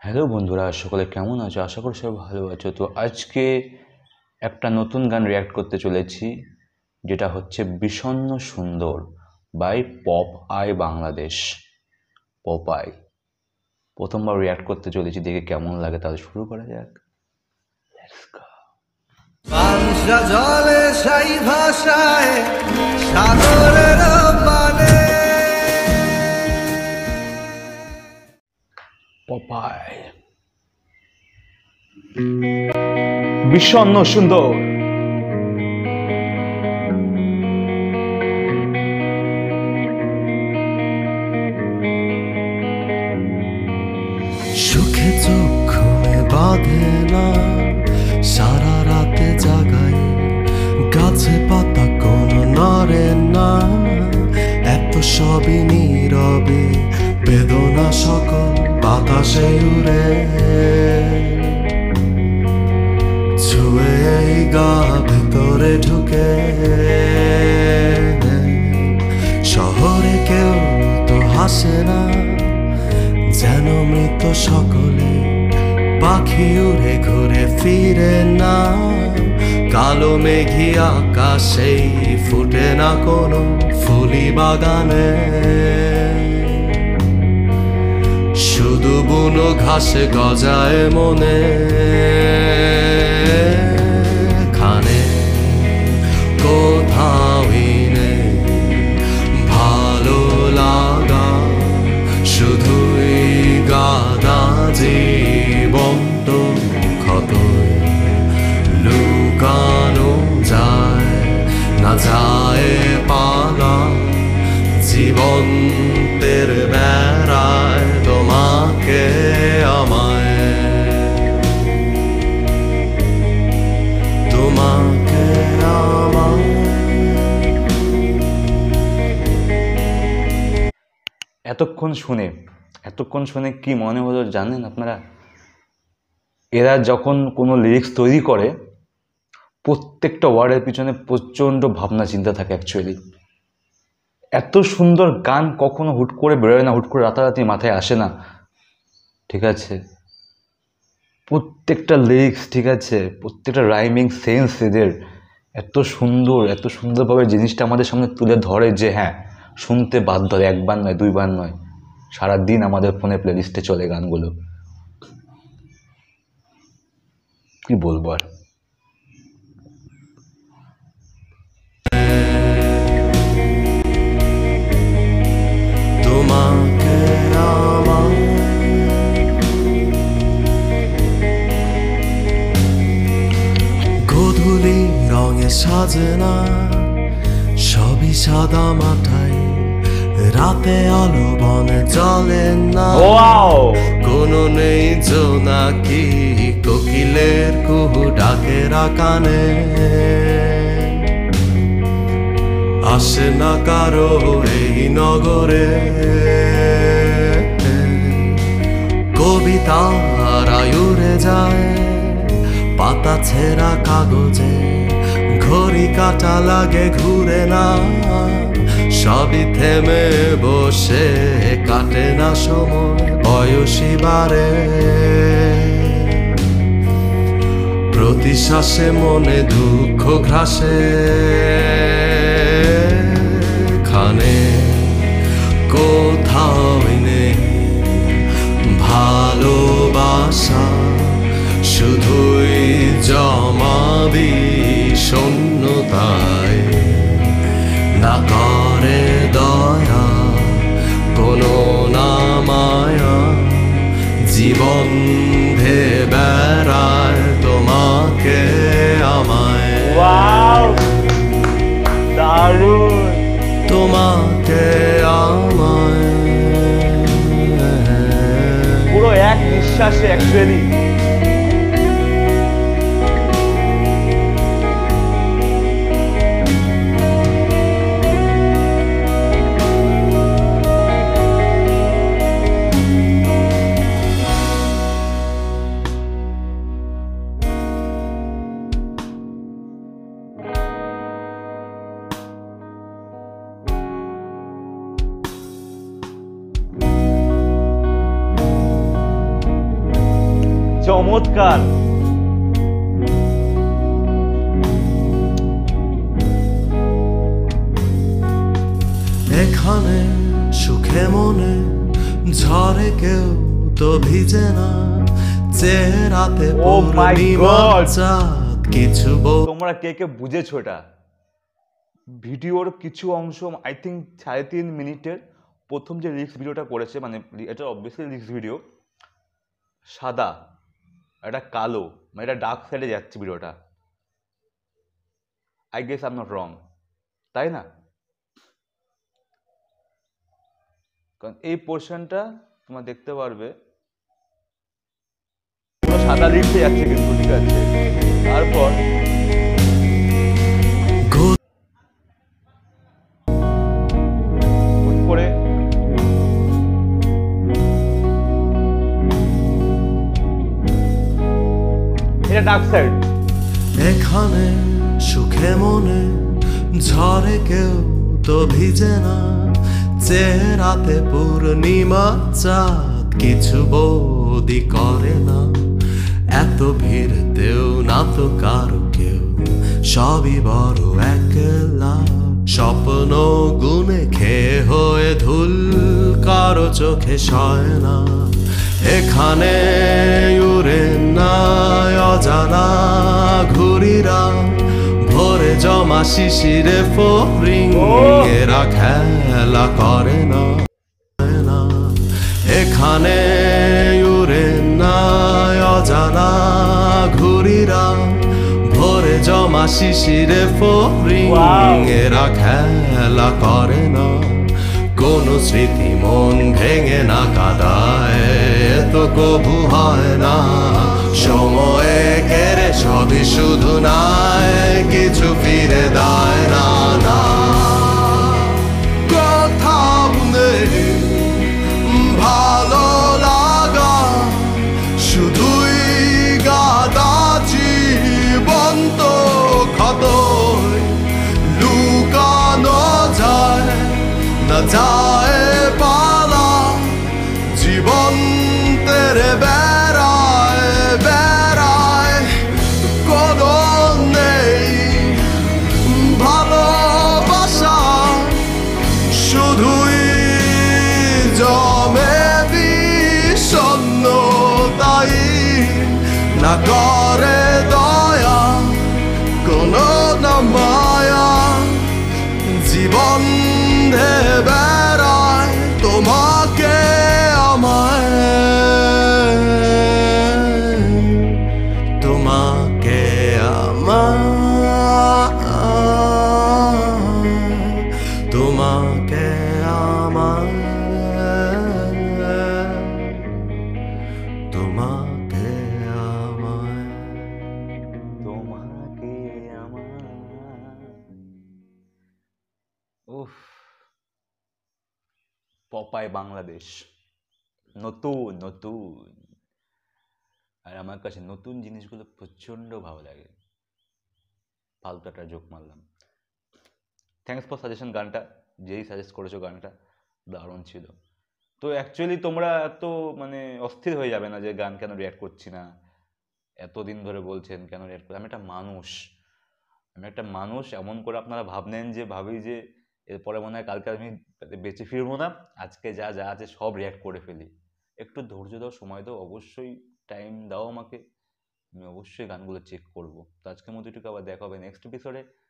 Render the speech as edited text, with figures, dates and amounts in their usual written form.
Hello বন্ধুরা, সকলে কেমন আছো? আশা করি সবাই ভালো আছো। তো আজকে একটা নতুন গান রিয়্যাক্ট করতে চলেছি, যেটা হচ্ছে বিষণ্ণ সুন্দর by pop eye Bangladesh. Pop eye প্রথমবার রিয়্যাক্ট করতে চলেছি, দেখে কেমন লাগে তাহলে শুরু করা যাক। Let's go. পাংশা জলে সাই ভাষায় সাগরের পানে পপ আই বিষণ্ণ সুন্দর। সুখে চোখ ঘুমে বাঁধে না, সারা রাতে জাগাই গাছে পাতা কোনো নড়ে না, এত সবই নীরবে বেদনা সকল বাতাসে উড়ে, ছুঁয়ে এই গা ভেতরে ঢুকে। শহরে কেউ তো হাসে না, যেন মৃত সকলে পাখি উড়ে ঘুরে ফিরে না, কালো মেঘি আকাশেই ফুটে না কোনো ফুলি বাগানে, শুধু বুনো ঘাসে গজায় মনে খানে, কোথাওই নেই ভালো লাগা, শুধুই গাদা জীবন তো ক্ষতই লুকানো যায় না, যায় পালা জীবন তের বেড়ায় তোমাকে আমায়, তোমাকে আমায়। এতক্ষণ শুনে কি মনে হলো জানেন আপনারা? এরা যখন কোনো লিরিক্স তৈরি করে, প্রত্যেকটা ওয়ার্ডের পিছনে প্রচণ্ড ভাবনা চিন্তা থাকে অ্যাকচুয়ালি। এত সুন্দর গান কখনো হুট করে বেরোয় না, হুট করে রাতারাতি মাথায় আসে না, ঠিক আছে? প্রত্যেকটা লিরিক্স, ঠিক আছে, প্রত্যেকটা রাইমিং সেন্স এদের এত সুন্দরভাবে জিনিসটা আমাদের সামনে তুলে ধরে যে হ্যাঁ, শুনতে বাধ্য হয়। একবার নয়, দুইবার নয়, সারাদিন আমাদের ফোনে প্লেলিস্টে চলে গানগুলো। কি বলবো আর। তোমাকে আমায় গোধূলি রঙে সাজে না, সবই সাদা মাঠাই, রাতে আলো বনে জ্বলে না, কোনো নেই জোনাকি কোকিলের কুহু ডাকেরা কানে, আসে না কারো এই নগরে কবিতারা উড়ে যায় পাতা ছেঁড়া কাগজে, ঘড়ি কাটা লাগে ঘুরে না, সবই থেমে বসে কাটে না সময় বয়সী বারে, প্রতি শ্বাসে মনে দুঃখ ঘ্রাসে খানে, কোথাওই নেই ভালোবাসা, শুধুই জমাবি শূন্যতায়, না করে দয়া কোনো না মায়া, জীবন ধে বেড়ায় তোমাকে আমায়, দারুণ। তোমাকে আমায়, পুরো এক নিঃশ্বাসে অ্যাকচুয়ালি চমৎকার। এখানে সুখে মনে ঝড়ে কেউ তো ভিজে না, চেহারাতে Oh my পূর্ণিমা God! চাঁদ কিছু তোমরা কে কে বুঝেছো এটা? ভিডিওর কিছু অংশ আই থিঙ্ক 3.5 মিনিটের প্রথম যে লিরিক্স ভিডিওটা করেছে, মানে এটা অবভিয়াসলি লিরিক্স ভিডিও, সাদা এটা কালো, মানে এটা ডার্ক সাইডে যাচ্ছে ভিডিওটা। I guess I am not wrong, তাই না? কারণ এই পোর্শনটা তোমরা দেখতে পারবে পুরো সাদা লিখতে যাচ্ছে, কিন্তু ঠিক আছে। তারপর হুট করে এটা ডার্ক সাইড। এখানে সুখে মনে ঝড়ে কেউ তো ভিজে না, চেহারাতে পূর্ণিমা চাঁদ কিছু বৌদি করে না, এত ভিড়তেও না তো কারো কেউ, সবই বড় একলা, স্বপ্ন গুনে খেয়ে হয়ে ধুল, কারো চোখে সয় না। এখানে উড়ে না অজানা ঘুরিরা, ভোরে জমা শিশিরে ফরিং, এরা খেলা করে না। এখানে উড়ে না অজানা ঘুরিরা, ভোরে জমা শিশিরে ফরিং, এরা খেলা করে না। কোন স্মৃতি মন ভেঙে না কাদায়, তো কবু হয় না, সময়ে কেড়ে সবই শুধু নাই, কিছু ফিরে দেয় না। না কোথাও নেই ভালো লাগা, শুধুই গাদা জীবন্ত ক্ষত লুকানো যায় না, যায় পালা জীবন তেরে বেড়ায় বেড়ায়, কোনো নেই ভালোবাসা, শুধুই জমে বিষণ্ণতাই, না করে দয়া কোনো না মায়া, জীবন ধে বেড়ায় তোমাকে আমায়, তোমাকে আমায়, তোমাকে আমায়, তোমাকে আমায়, তোমাকে আমার উফ, পপাই বাংলাদেশ, নতুন নতুন। আর আমার কাছে নতুন জিনিসগুলো প্রচণ্ড ভালো লাগে। ফালতু একটা জোক মারলাম। থ্যাঙ্কস ফর সাজেশন, গানটা যেই সাজেস্ট করেছো গানটা দারুণ ছিল। তো অ্যাকচুয়ালি তোমরা এত মানে অস্থির হয়ে যাবে না যে গান কেন রিয়াক্ট করছি না, এতদিন ধরে বলছেন কেন রিয়াক্ট করছি। আমি একটা মানুষ এমন করে আপনারা ভাবলেন যে ভাবি যে এরপরে মনে হয় কালকে আমি বেঁচে ফিরবো না, আজকে যা যা আছে সব রিয়াক্ট করে ফেলি। একটু ধৈর্য দাও, সময় দাও, অবশ্যই টাইম দাও আমাকে, আমি অবশ্যই গানগুলো চেক করবো। তো আজকের মতো এটুকু, আবার দেখা হবে নেক্সট এপিসোডে।